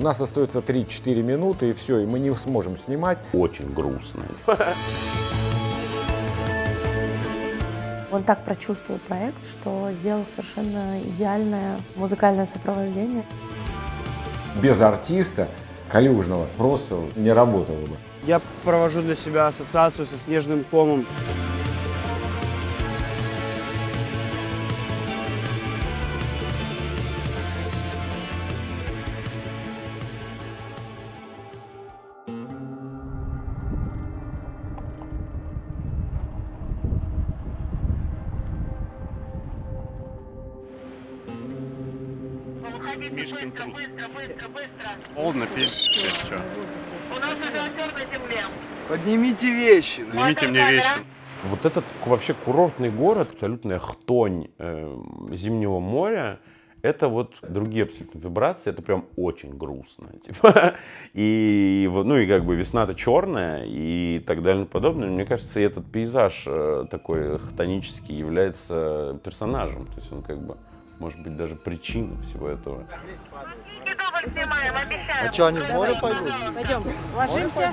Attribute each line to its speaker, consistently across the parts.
Speaker 1: нас остается 3-4 минуты, и все, и мы не сможем снимать.
Speaker 2: Очень грустно.
Speaker 3: Он так прочувствовал проект, что сделал совершенно идеальное музыкальное сопровождение.
Speaker 1: Без артиста Калюжного просто не работало бы.
Speaker 4: Я провожу для себя ассоциацию со снежным комом.
Speaker 5: Быстро. Холодно, пиздец, что? У нас уже озер на земле.
Speaker 4: Поднимите вещи.
Speaker 5: Поднимите мне вещи.
Speaker 2: Вот этот вообще курортный город, абсолютная хтонь Зимнего моря, это вот другие абсолютно вибрации, это прям очень грустно. Типа. И, ну и как бы весна-то черная и так далее и подобное. Мне кажется, и этот пейзаж такой хтонический является персонажем. То есть он как бы, может быть, даже причиной всего этого.
Speaker 4: А что, они в море пойдут?
Speaker 3: Пойдем, ложимся.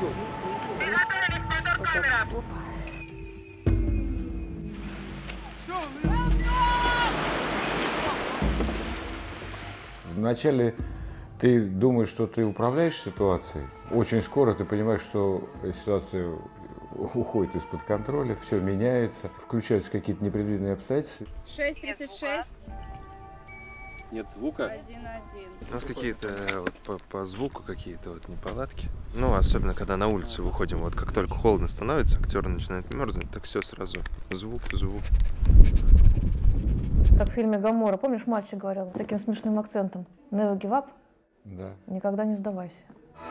Speaker 1: Вначале ты думаешь, что ты управляешь ситуацией. Очень скоро ты понимаешь, что ситуация уходит из-под контроля, все меняется, включаются какие-то непредвиденные обстоятельства.
Speaker 6: 6:36.
Speaker 7: Нет звука?
Speaker 6: 1:1.
Speaker 7: У нас какие-то вот по звуку какие-то вот неполадки. Ну, особенно когда на улицу выходим, вот как только холодно становится, актеры начинают мерзнуть, так все сразу звук.
Speaker 3: Как в фильме «Гоморра». Помнишь, мальчик говорил с таким смешным акцентом? Never give up.
Speaker 1: Да.
Speaker 3: Никогда не сдавайся.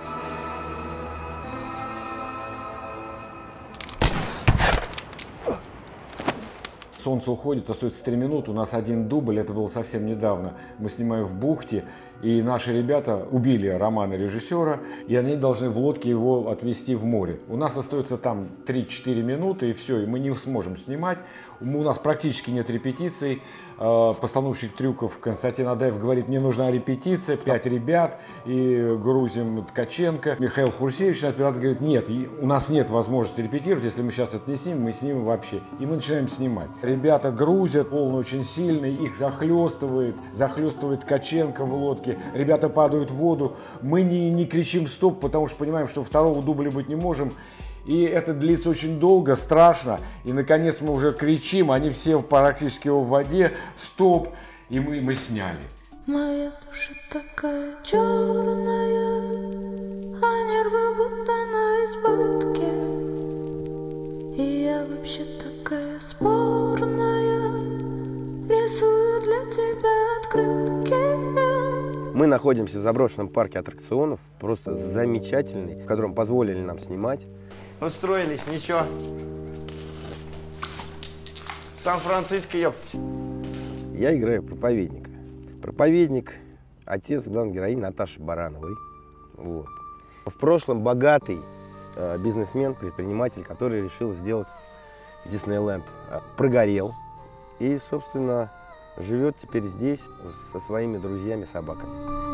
Speaker 1: Солнце уходит, остается 3 минуты, у нас один дубль, это было совсем недавно. Мы снимаем в бухте, и наши ребята убили Романа, режиссера, и они должны в лодке его отвезти в море. У нас остается там 3-4 минуты, и все, и мы не сможем снимать. У нас практически нет репетиций. Постановщик трюков Константин Адаев говорит, мне нужна репетиция, 5 ребят, и грузим Ткаченко. Михаил Хурсевич, оператор, говорит, нет, у нас нет возможности репетировать, если мы сейчас это не снимем, мы снимем вообще. И мы начинаем снимать. Ребята грузят, волны очень сильные, их захлестывает Ткаченко в лодке, ребята падают в воду. Мы не кричим стоп, потому что понимаем, что второго дубля быть не можем. И это длится очень долго, страшно. И наконец мы уже кричим, они все практически в воде, стоп, и мы сняли.
Speaker 8: Моя душа такая черная, а нервы будто на избытке. И я вообще такая спорная, рисую для тебя открытки.
Speaker 4: Мы находимся в заброшенном парке аттракционов, просто замечательный, в котором позволили нам снимать. Устроились, ничего. Сан-Франциско, ёпть. Я играю проповедника. Проповедник, отец главной героини Наташи Барановой. Вот. В прошлом богатый бизнесмен, предприниматель, который решил сделать Диснейленд. Прогорел и, собственно, живет теперь здесь со своими друзьями-собаками.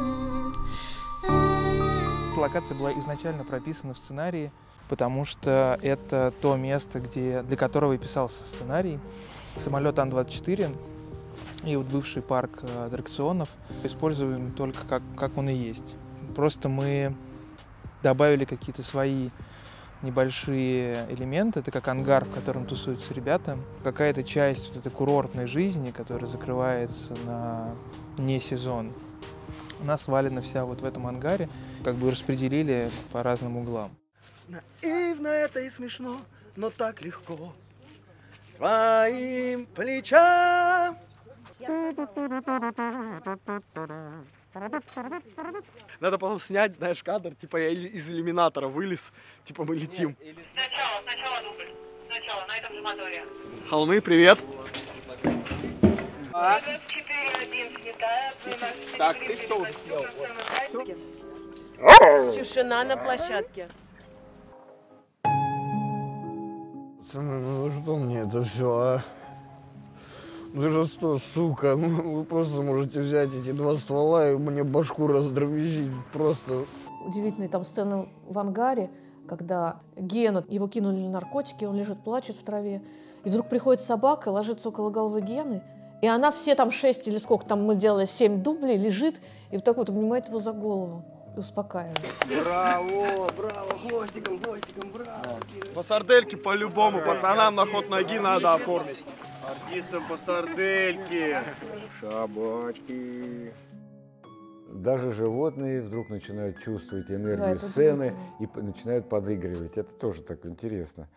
Speaker 9: Эта локация была изначально прописана в сценарии, потому что это то место, для которого и писался сценарий. Самолет Ан-24 и вот бывший парк аттракционов используем только как он и есть. Просто мы добавили какие-то свои небольшие элементы. Это как ангар, в котором тусуются ребята. Какая-то часть вот этой курортной жизни, которая закрывается на не сезон, она свалена вся вот в этом ангаре. Как бы распределили по разным углам.
Speaker 4: Наивно это и смешно, но так легко. Твоим плечам. Надо потом снять, знаешь, кадр, типа я из иллюминатора вылез, типа мы летим.
Speaker 5: Сначала дубль. Сначала, на этом же моторе.
Speaker 4: Холмы, привет.
Speaker 5: 4-1 снятая.
Speaker 4: Так, ты что?
Speaker 6: Тишина на площадке.
Speaker 4: Ну что мне это все, а?
Speaker 10: За что, сука? Вы просто можете взять эти 2 ствола и мне башку раздробить просто.
Speaker 3: Удивительные там сцены в ангаре, когда Гена, его кинули на наркотики, он лежит, плачет в траве, и вдруг приходит собака, ложится около головы Гены, и она все там 6 или сколько там мы делали, 7 дублей, лежит, и вот так вот обнимает его за голову и успокаивает.
Speaker 10: Браво, браво, хвостиком, браво.
Speaker 11: По сардельке по-любому, пацанам на ход ноги надо оформить.
Speaker 10: Артистам по сардельке. Собаки.
Speaker 1: Даже животные вдруг начинают чувствовать энергию
Speaker 3: Да, это
Speaker 1: сцены
Speaker 3: удивительно.
Speaker 1: и начинают подыгрывать. Это тоже так интересно.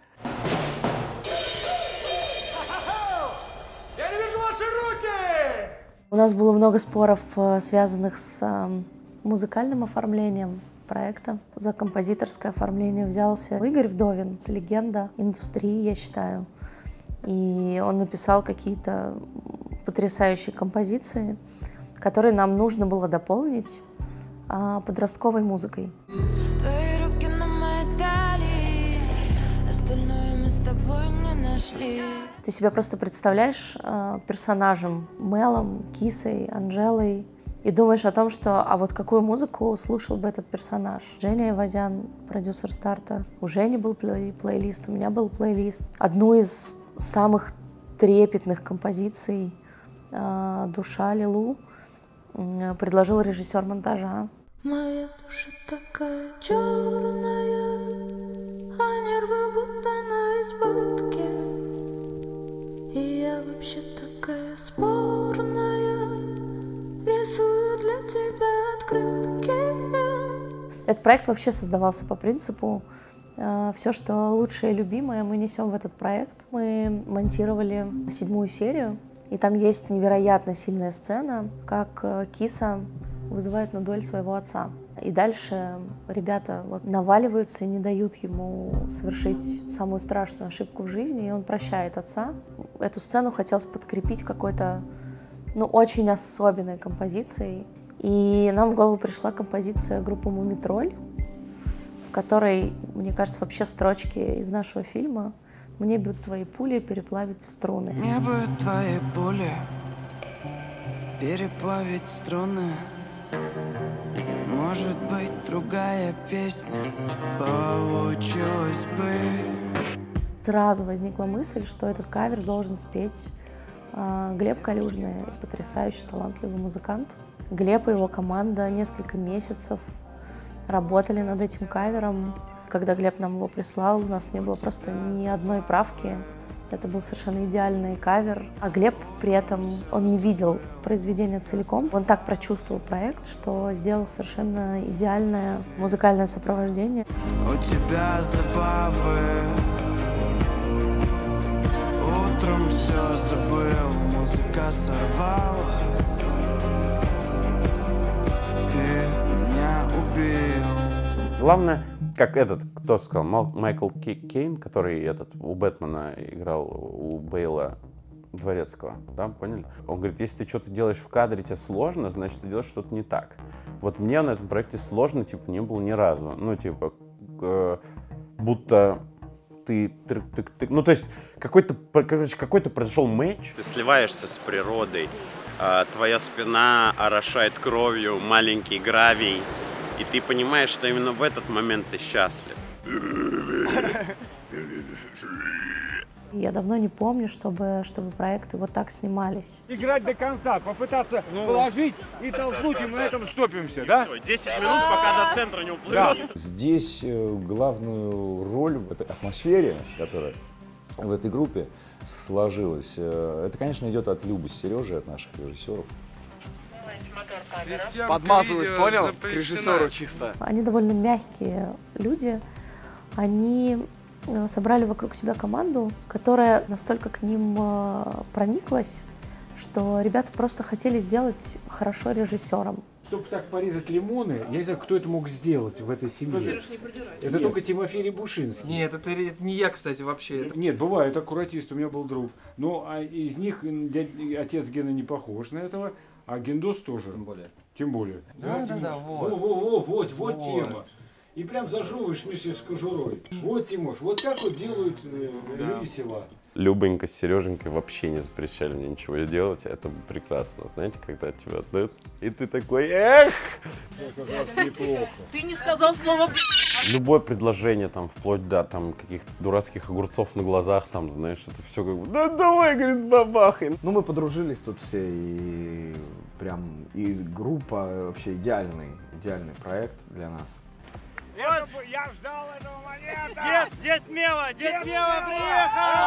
Speaker 11: Я не вижу ваши руки!
Speaker 12: У нас было много споров, связанных с музыкальным оформлением проекта. За композиторское оформление взялся Игорь Вдовин, это легенда индустрии, я считаю. И он написал какие-то потрясающие композиции, которые нам нужно было дополнить подростковой музыкой.
Speaker 8: Твои руки на моей талии, остальное мы с тобой не нашли.
Speaker 12: Ты себя просто представляешь персонажем Мелом, Кисой, Анжелой и думаешь о том, что а вот какую музыку слушал бы этот персонаж. Женя Ивазян, продюсер старта. У Жени был плейлист, у меня был плейлист. Одну из самых трепетных композиций «Душа Лилу» предложил режиссер монтажа.
Speaker 8: Моя душа такая черная, а нервы будто на избытке. И я вообще такая спорная, рисую для тебя открытки.
Speaker 12: Этот проект вообще создавался по принципу все, что лучшее и любимое, мы несем в этот проект. Мы монтировали 7-ю серию, и там есть невероятно сильная сцена, как Киса вызывает на дуэль своего отца. И дальше ребята наваливаются и не дают ему совершить самую страшную ошибку в жизни, и он прощает отца. Эту сцену хотелось подкрепить какой-то, очень особенной композицией. И нам в голову пришла композиция группы «Мумитроль», в которой, мне кажется, вообще строчки из нашего фильма «Мне бы твои пули переплавить в струны».
Speaker 13: Мне бы твои пули переплавить струны. Может быть, другая песня получилась бы.
Speaker 12: Сразу возникла мысль, что этот кавер должен спеть Глеб Калюжный, потрясающий, талантливый музыкант. Глеб и его команда несколько месяцев работали над этим кавером. Когда Глеб нам его прислал, у нас не было просто ни одной правки. Это был совершенно идеальный кавер. А Глеб при этом, он не видел произведение целиком. Он так прочувствовал проект, что сделал совершенно идеальное музыкальное сопровождение.
Speaker 13: У тебя забавы. Утром все забыл, музыка сорвалась. Ты меня убил.
Speaker 2: Главное, как кто сказал, Майкл Кейн, который у Бэтмена играл, у Бейла Дворецкого, да, поняли? Он говорит, если ты что-то делаешь в кадре, тебе сложно, значит, ты делаешь что-то не так. Вот мне на этом проекте сложно, не было ни разу. Будто ты, то есть какой-то произошел матч.
Speaker 5: Ты сливаешься с природой, твоя спина орошает кровью маленький гравий, и ты понимаешь, что именно в этот момент ты счастлив.
Speaker 12: Я давно не помню, чтобы проекты вот так снимались.
Speaker 14: Играть до конца, попытаться положить и толкнуть, и мы на этом стопимся, да?
Speaker 5: 10 минут, пока до центра не уплывет.
Speaker 15: Здесь главную роль в этой атмосфере, которая в этой группе сложилась, это, конечно, идет от Любы с Сережей, от наших режиссеров.
Speaker 11: Подмазываюсь, понял? К режиссеру чисто.
Speaker 12: Они довольно мягкие люди. Они собрали вокруг себя команду, которая настолько к ним прониклась, что ребята просто хотели сделать хорошо режиссером.
Speaker 14: Чтобы так порезать лимоны, я не знаю, кто это мог сделать в этой семье. Это только Тимофей Рябушинский.
Speaker 9: Нет, это не я, кстати, вообще.
Speaker 14: Нет, бывает, аккуратист, у меня был друг. Но из них отец Гена не похож на этого, а Гендос тоже. Тем более.
Speaker 9: Да, вот.
Speaker 14: Вот тема. и прям зажевываешь вместе с кожурой. Вот, Тимош, вот так вот делают люди села.
Speaker 2: Любонька с Сереженькой вообще не запрещали мне ничего делать. Это прекрасно, знаете, когда тебя отдают, и ты такой, эх!
Speaker 6: Ты не сказал слово.
Speaker 2: Любое предложение, там, вплоть до там каких-то дурацких огурцов на глазах, там, знаешь, это все как бы, да давай, говорит, бабахай.
Speaker 16: Ну, мы подружились тут все, и прям, и группа вообще идеальный проект для нас.
Speaker 11: Я ждал этого момента! Дед Мева приехал!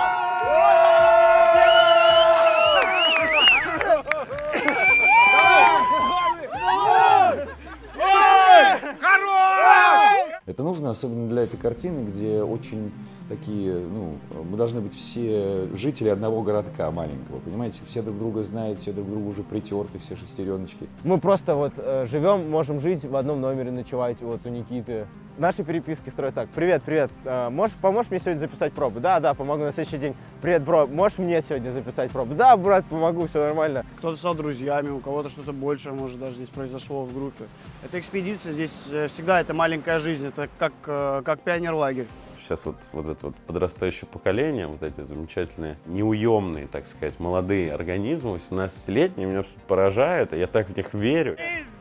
Speaker 15: Это нужно, особенно для этой картины, где очень такие, ну, мы должны быть все жители одного городка маленького, понимаете? Все друг друга знают, все друг другу уже притерты, все шестереночки.
Speaker 17: Мы просто вот живем, можем жить в одном номере, ночевать вот у Никиты. Наши переписки строят так. Привет, поможешь мне сегодня записать пробу? Да, помогу на следующий день. Привет, бро, можешь мне сегодня записать пробу? Да, брат, помогу, все нормально.
Speaker 10: Кто-то стал друзьями, у кого-то что-то большее, может, даже здесь произошло в группе. Эта экспедиция здесь всегда это маленькая жизнь, это как пионерлагерь.
Speaker 2: Сейчас вот это вот подрастающее поколение, вот эти замечательные, неуемные, так сказать, молодые организмы, 18-летние, меня абсолютно поражают, и я так в них верю.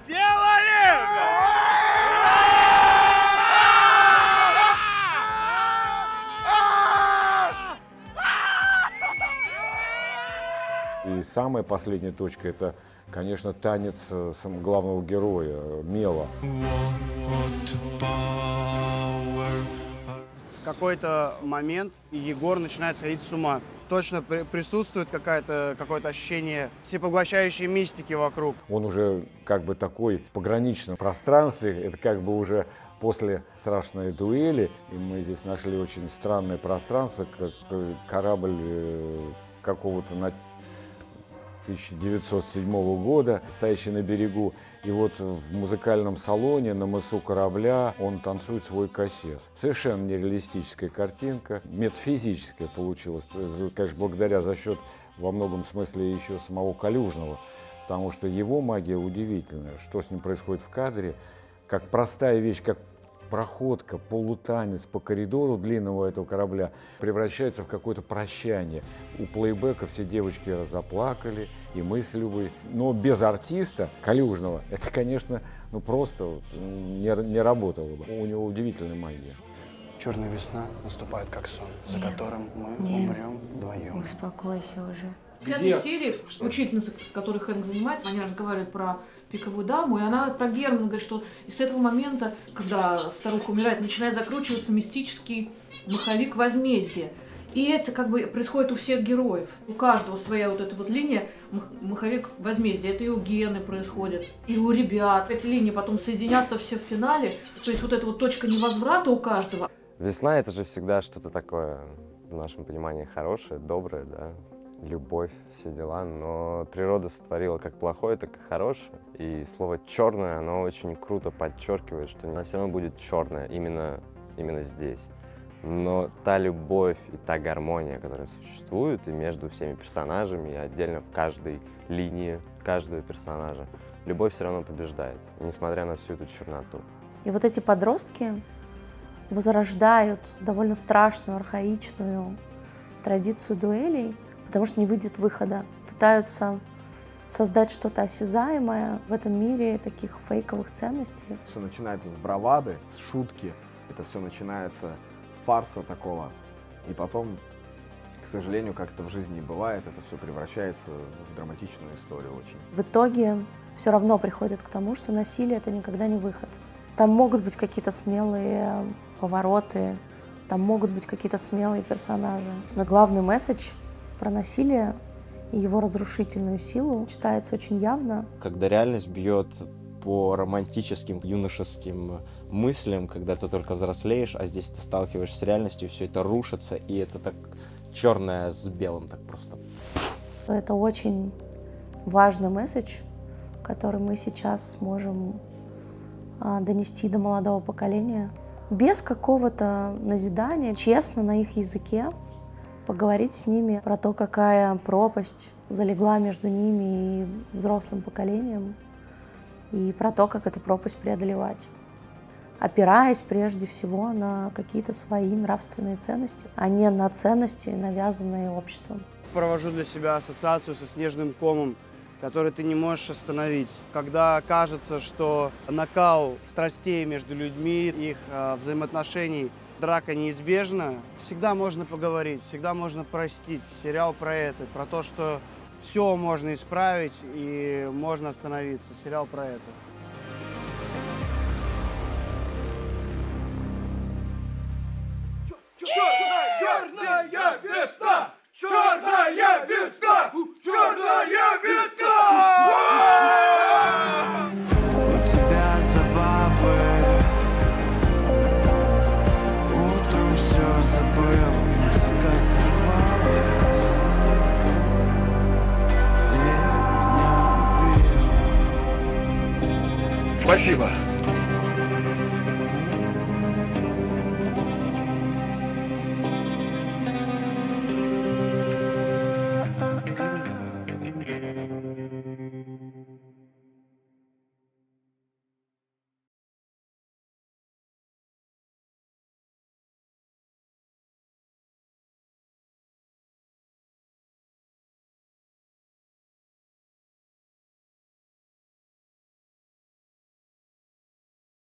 Speaker 1: И самая последняя точка – это, конечно, танец главного героя, Мела.
Speaker 10: В какой-то момент Егор начинает сходить с ума. Точно присутствует какое-то ощущение всепоглощающей мистики вокруг.
Speaker 1: Он уже как бы такой в пограничном пространстве, это как бы уже после страшной дуэли, и мы здесь нашли очень странное пространство, как корабль какого-то 1907 года, стоящий на берегу. И вот в музыкальном салоне на мысу корабля он танцует свой кассет. Совершенно нереалистическая картинка, метафизическая получилась, конечно, благодаря за счет во многом смысле еще самого Калюжного, потому что его магия удивительная, что с ним происходит в кадре, как простая вещь, как проходка, полутанец по коридору длинного этого корабля превращается в какое-то прощание. У плейбека все девочки заплакали, и мы с Любой. Но без артиста Калюжного это, конечно, ну просто не работало бы. У него удивительная магия.
Speaker 18: Черная весна наступает как сон, за которым мы умрем вдвоем.
Speaker 12: Успокойся уже.
Speaker 3: В пятой серии учительница, с которой Хэнк занимается, они разговаривают про пиковую даму, и она про Германа говорит, что с этого момента, когда старуха умирает, начинает закручиваться мистический маховик возмездия. И это как бы происходит у всех героев. У каждого своя вот эта вот линия, маховик возмездия. Это и у Гены происходит, и у ребят. Эти линии потом соединятся все в финале. То есть вот эта вот точка невозврата у каждого.
Speaker 19: Весна — это же всегда что-то такое, в нашем понимании, хорошее, доброе, да? Любовь, все дела, но природа сотворила как плохое, так и хорошее. И слово «черное», оно очень круто подчеркивает, что она все равно будет черная именно здесь. Но та любовь и та гармония, которая существует и между всеми персонажами, и отдельно в каждой линии каждого персонажа, любовь все равно побеждает, несмотря на всю эту черноту.
Speaker 12: И вот эти подростки возрождают довольно страшную, архаичную традицию дуэлей, потому что не выйдет выхода. Пытаются создать что-то осязаемое в этом мире таких фейковых ценностей.
Speaker 16: Все начинается с бравады, с шутки. Это все начинается с фарса такого. И потом, к сожалению, как это в жизни бывает, это все превращается в драматичную историю очень.
Speaker 12: В итоге все равно приходит к тому, что насилие — это никогда не выход. Там могут быть какие-то смелые повороты, там могут быть какие-то смелые персонажи. Но главный месседж про насилие и его разрушительную силу читается очень явно.
Speaker 20: Когда реальность бьет по романтическим, юношеским мыслям, когда ты только взрослеешь, а здесь ты сталкиваешься с реальностью, все это рушится, и это так черное с белым, так просто.
Speaker 12: Это очень важный месседж, который мы сейчас сможем донести до молодого поколения. Без какого-то назидания, честно, на их языке, поговорить с ними про то, какая пропасть залегла между ними и взрослым поколением, и про то, как эту пропасть преодолевать. опираясь прежде всего на какие-то свои нравственные ценности, а не на ценности, навязанные обществом.
Speaker 10: Провожу для себя ассоциацию со снежным комом, который ты не можешь остановить. Когда кажется, что накал страстей между людьми, их взаимоотношений, драка неизбежна, всегда можно поговорить, всегда можно простить. Сериал про это, про то, что все можно исправить и можно остановиться. Сериал про это.
Speaker 11: Черная весна! Черная весна! Черная весна!
Speaker 13: У тебя забавы. Утром все забыл, музыка сорвалась. Ты меня убил.
Speaker 11: Спасибо.